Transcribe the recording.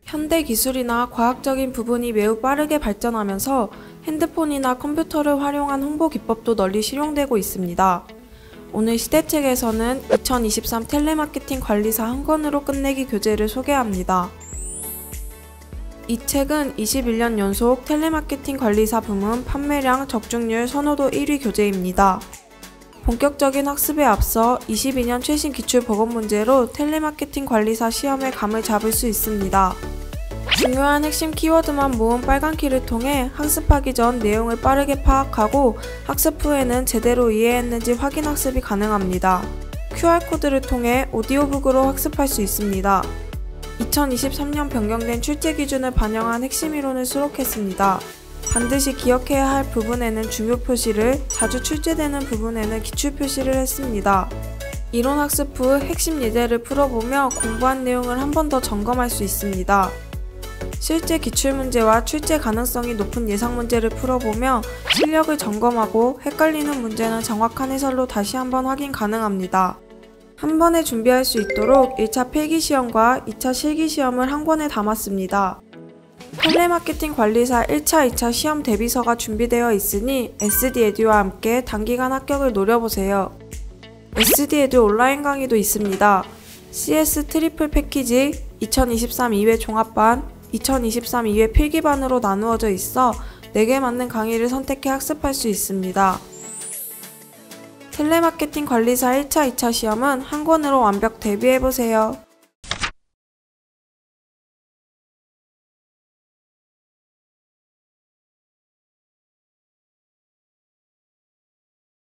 현대 기술이나 과학적인 부분이 매우 빠르게 발전하면서 핸드폰이나 컴퓨터를 활용한 홍보 기법도 널리 실용되고 있습니다. 오늘 시대책에서는 2023 텔레마케팅 관리사 한 권으로 끝내기 교재를 소개합니다. 이 책은 21년 연속 텔레마케팅 관리사 부문 판매량 적중률 선호도 1위 교재입니다. 본격적인 학습에 앞서 22년 최신 기출 보건 문제로 텔레마케팅 관리사 시험의 감을 잡을 수 있습니다. 중요한 핵심 키워드만 모은 빨간키를 통해 학습하기 전 내용을 빠르게 파악하고 학습 후에는 제대로 이해했는지 확인 학습이 가능합니다. QR코드를 통해 오디오북으로 학습할 수 있습니다. 2023년 변경된 출제 기준을 반영한 핵심 이론을 수록했습니다. 반드시 기억해야 할 부분에는 중요 표시를, 자주 출제되는 부분에는 기출 표시를 했습니다. 이론 학습 후 핵심 예제를 풀어보며 공부한 내용을 한 번 더 점검할 수 있습니다. 실제 기출문제와 출제 가능성이 높은 예상 문제를 풀어보며 실력을 점검하고 헷갈리는 문제는 정확한 해설로 다시 한번 확인 가능합니다. 한 번에 준비할 수 있도록 1차 필기시험과 2차 실기시험을 한 권에 담았습니다. 텔레마케팅 관리사 1차, 2차 시험 대비서가 준비되어 있으니 SD에듀와 함께 단기간 합격을 노려보세요. SD에듀 온라인 강의도 있습니다. CS 트리플 패키지 2023 2회 종합반, 2023 2회 필기반으로 나누어져 있어 내게 맞는 강의를 선택해 학습할 수 있습니다. 텔레마케팅 관리사 1차, 2차 시험은 한 권으로 완벽 대비해보세요.